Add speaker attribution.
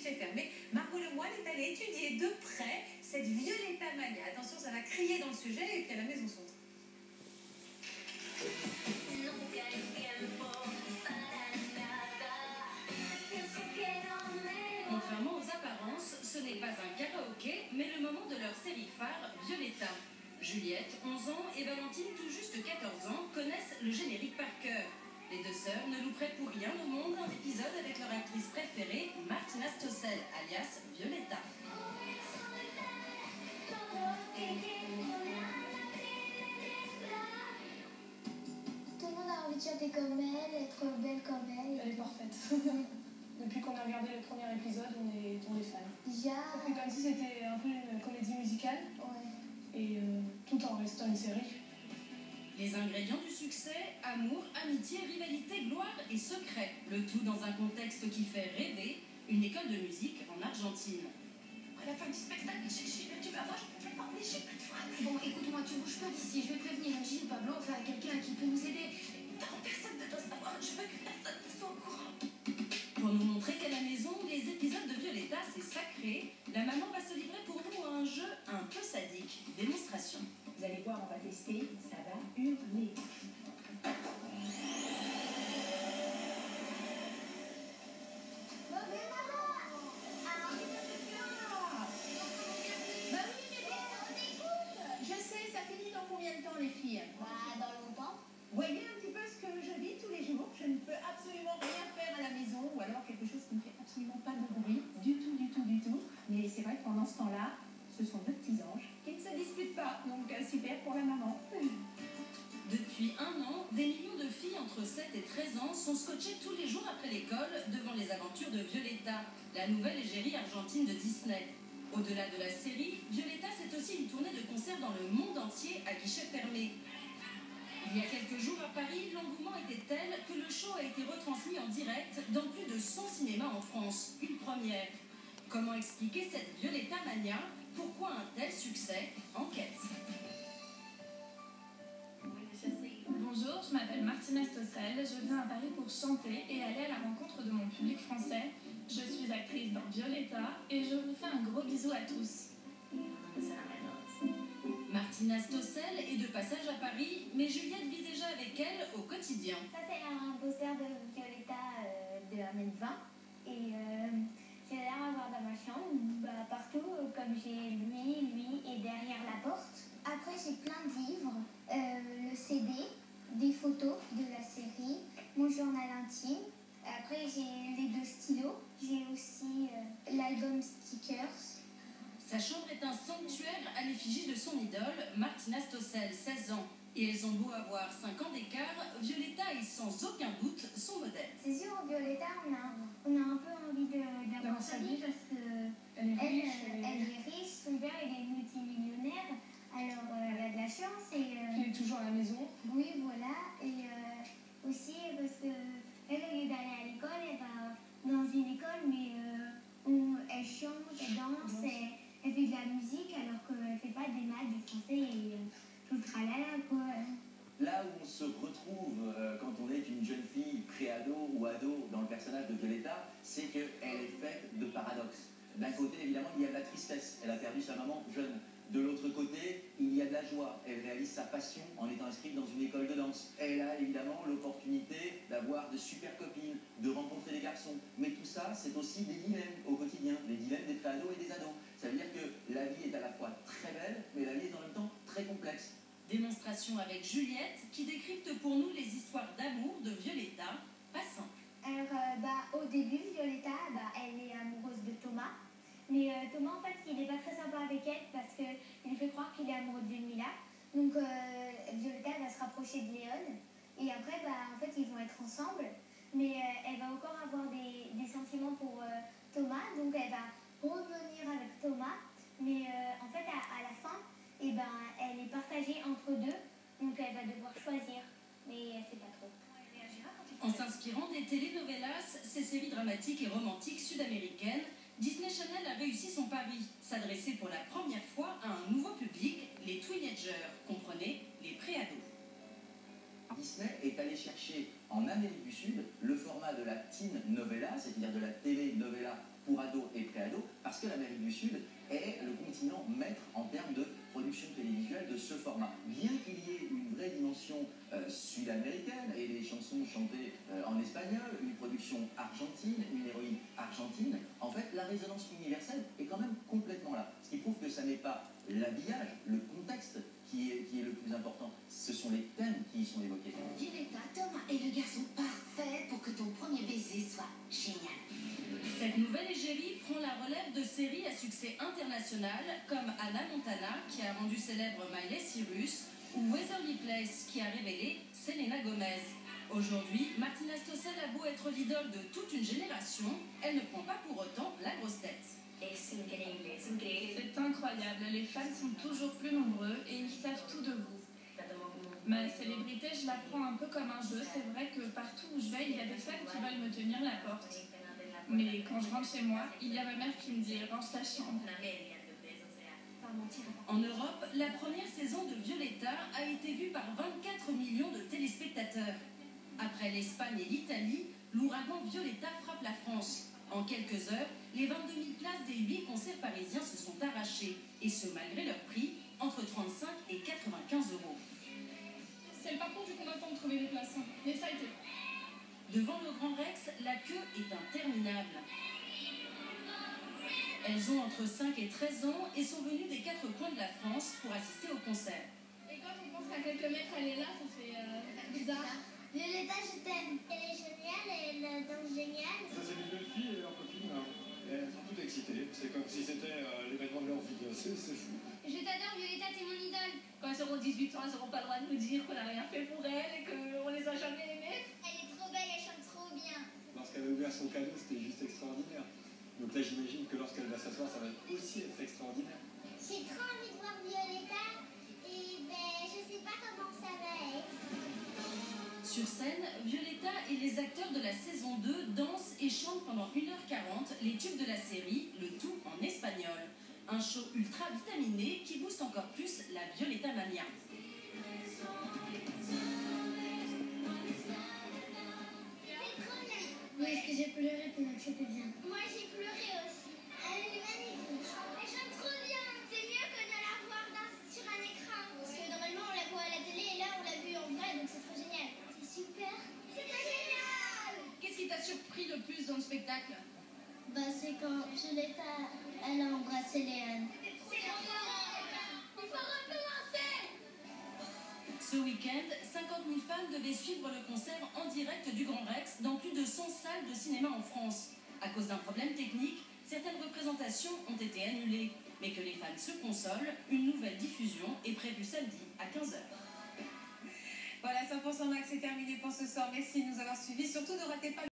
Speaker 1: guichet fermé, Margot Lemoine est allée étudier de près cette Violetta Mania. Attention, ça va crier dans le sujet et puis à la maison son.
Speaker 2: Contrairement aux apparences, ce n'est pas un karaoké, mais le moment de leur série phare, Violetta. Juliette, 11 ans, et Valentine, tout juste 14 ans, connaissent le générique par cœur. Les deux sœurs ne louperaient pour rien au monde un épisode avec leur actrice préférée, Martina Stossel, alias Violetta.
Speaker 3: Tout le monde a envie de chanter comme elle, être belle comme elle.
Speaker 4: Elle est parfaite. Depuis qu'on a regardé le premier épisode, on est fans.
Speaker 3: Déjà.
Speaker 4: Ça fait comme si c'était un peu une comédie musicale.
Speaker 3: Ouais.
Speaker 4: Et tout en restant une série.
Speaker 2: Les ingrédients du succès, amour, amitié, rivalité, gloire et secret. Le tout dans un contexte qui fait rêver, une école de musique en Argentine.
Speaker 5: À la fin du spectacle, tu vas voir, je peux plus parler, j'ai plus de phrases. Bon, écoute-moi, tu bouges pas d'ici, je vais prévenir Gilles, Pablo, enfin quelqu'un qui peut nous aider. Non, personne ne doit savoir, je veux que personne ne soit au courant.
Speaker 2: Pour nous montrer qu'à la maison, les épisodes de Violetta, c'est sacré, la maman va se livrer pour nous à un jeu un peu sadique. Démonstration.
Speaker 6: Vous allez voir, on va tester, ça va hurler.
Speaker 5: Je sais, ça finit dans combien de temps les filles?
Speaker 3: Bah, dans longtemps.
Speaker 5: Voyez un petit peu ce que je vis tous les jours. Je ne peux absolument rien faire à la maison ou alors quelque chose qui ne fait absolument pas de bruit. Du tout, du tout, du tout. Mais c'est vrai que pendant ce temps-là, ce sont deux petits anges qui ne se disputent pas. Donc super pour la maman.
Speaker 2: Depuis 1 an, des millions de filles entre 7 et 13 ans sont scotchées tous les jours après l'école devant les aventures de Violetta, la nouvelle égérie argentine de Disney. Au-delà de la série, Violetta, c'est aussi une tournée de concerts dans le monde entier à guichet fermé. Il y a quelques jours à Paris, l'engouement était tel que le show a été retransmis en direct dans plus de 100 cinémas en France. Une première. Comment expliquer cette Violetta Mania? Pourquoi un tel succès? Enquête.
Speaker 7: Bonjour, je m'appelle Martina Stossel, je viens à Paris pour chanter et aller à la rencontre de mon public français. Je suis actrice dans Violetta et je vous fais un gros bisou à tous.
Speaker 2: Martina Stossel est de passage à Paris, mais Juliette vit déjà avec elle au quotidien.
Speaker 3: Ça, c'est un poster de Violetta de la mètre 20. Et j'ai l'air d'avoir dans ma chambre, partout, comme j'ai lui et derrière la porte. Après, j'ai plein de livres, le CD, des photos de la série, mon journal intime. Après, j'ai les 2 stylos. J'ai aussi l'album Stickers.
Speaker 2: Sa chambre est un sanctuaire à l'effigie de son idole, Martina Stossel, 16 ans. Et elles ont beau avoir 5 ans d'écart, Violetta est sans aucun doute son modèle.
Speaker 3: C'est sûr, Violetta, on a un peu envie d'avoir sa vie parce qu'elle est riche, son père il est multimillionnaire, alors elle a de la chance et...
Speaker 4: Elle est toujours à la maison.
Speaker 3: Oui, voilà, et aussi parce que elle, au lieu d'aller à l'école, elle va dans une école, mais elle chante, elle danse, elle fait de la musique, alors qu'elle fait pas des maths, du français et tout le tralala, quoi.
Speaker 8: Là où on se retrouve quand on est une jeune fille pré-ado ou ado dans le personnage de Violetta, c'est qu'elle est faite de paradoxes. D'un côté, évidemment, il y a de la tristesse. Elle a perdu sa maman jeune. De l'autre côté, il y a de la joie. Elle réalise sa passion en étant inscrite dans une école de danse. Elle a évidemment l'opportunité d'avoir de super copines, de rencontrer des garçons. Mais tout ça, c'est aussi des dilemmes au quotidien, des dilemmes des pré-ados et des ados. Ça veut dire que la vie est à la fois très belle, mais la vie est en même temps très complexe.
Speaker 2: Démonstration avec Juliette, qui décrypte pour nous les histoires d'amour de Violetta, pas simple.
Speaker 3: Alors, au début, Violetta, elle est amoureuse de Thomas. Mais Thomas, en fait, il n'est pas très sympa avec elle parce qu'il lui fait croire qu'il est amoureux de Ludmilla. Donc, Violetta va se rapprocher de Léon. Et après, en fait, ils vont être ensemble. Mais elle va encore avoir des sentiments pour Thomas. Donc, elle va revenir avec Thomas. Mais en fait, à la fin, elle est partagée entre deux. Donc, elle va devoir choisir. Mais elle ne sait pas trop.
Speaker 2: En s'inspirant des telenovelas, ces séries dramatiques et romantiques sud-américaines, Disney Channel a réussi son pari, s'adresser pour la première fois à un nouveau public, les teenagers, comprenez, les pré-ados.
Speaker 8: Disney est allé chercher en Amérique du Sud le format de la teen novella, c'est-à-dire de la télé-novella pour ados et Sud est le continent maître en termes de production télévisuelle de ce format. Bien qu'il y ait une vraie dimension sud-américaine et des chansons chantées en espagnol, une production argentine, une héroïne argentine, en fait, la résonance universelle est quand même complètement là. Ce qui prouve que ça n'est pas l'habillage, le contexte qui est le plus important. Ce sont les thèmes qui y sont évoqués.
Speaker 9: Violetta, Thomas est le garçon parfait pour que ton premier baiser soit génial.
Speaker 2: Cette nouvelle égérie prend la relève de séries à succès international comme Hannah Montana, qui a rendu célèbre Miley Cyrus, ou Waverly Place, qui a révélé Selena Gomez. Aujourd'hui, Martina Stossel a beau être l'idole de toute une génération, elle ne prend pas pour autant la grosse tête.
Speaker 7: C'est incroyable, les fans sont toujours plus nombreux et ils savent tout de vous. Ma célébrité, je la prends un peu comme un jeu. C'est vrai que partout où je vais, il y a des fans qui veulent me tenir la porte. Mais quand je rentre chez moi, il y a ma mère qui me dit « range ta chambre ».
Speaker 2: En Europe, la première saison de Violetta a été vue par 24 millions de téléspectateurs. Après l'Espagne et l'Italie, l'ouragan Violetta frappe la France. En quelques heures, les 22 000 places des 8 concerts parisiens se sont arrachées, et ce malgré leur prix, entre 35 et 95 euros.
Speaker 4: C'est le parcours du combattant de trouver des places, mais ça a été.
Speaker 2: Devant le Grand Rex, la queue est interminable. Elles ont entre 5 et 13 ans et sont venues des 4 coins de la France pour assister au concert.
Speaker 4: Et quand on pense qu'à quelques mètres elle est là, ça fait bizarre.
Speaker 3: Violetta, je t'aime. Elle est géniale, elle danse génial.
Speaker 10: Ça, c'est des jeunes filles et leurs copines. Et elles sont toutes excitées. C'est comme si c'était l'événement de leur vie. C'est fou.
Speaker 3: Je t'adore, Violetta, t'es mon idole.
Speaker 1: Quand elles auront 18 ans, elles n'auront pas le droit de nous dire qu'on n'a rien fait pour elles et qu'on les a jamais aimées.
Speaker 3: Elle est trop belle, elle chante trop bien.
Speaker 10: Lorsqu'elle a ouvert son cadeau, c'était juste extraordinaire. Donc là, j'imagine que lorsqu'elle va s'asseoir, ça va aussi être extraordinaire.
Speaker 3: J'ai trop envie de voir Violetta et je sais pas comment ça va être.
Speaker 2: Sur scène, Violetta et les acteurs de la saison 2 dansent et chantent pendant 1h40 les tubes de la série, le tout en espagnol. Un show ultra vitaminé qui booste encore plus la Violetta Mania.
Speaker 3: Oui, est-ce que j'ai pleuré pendant que c'était bien? Moi, j'ai pleuré aussi. Elle est magnifique. Elle chante trop bien. C'est mieux que de la voir sur un écran. Parce que normalement, on la voit à la télé et là, on l'a vue en vrai, donc c'est trop génial. C'est super. C'était génial.
Speaker 2: Qu'est-ce qui t'a surpris le plus dans le spectacle?
Speaker 3: C'est quand Violetta, elle a embrassé Léane. C'est trop bien. Il faut recommencer.
Speaker 2: Ce week-end, 50 000 fans devaient suivre le concert en direct du Grand Rex dans plus de 100 salles de cinéma en France. À cause d'un problème technique, certaines représentations ont été annulées. Mais que les fans se consolent, une nouvelle diffusion est prévue samedi à 15h.
Speaker 1: Voilà, 100% Max, c'est terminé pour ce soir. Merci de nous avoir suivis. Surtout, ne ratez pas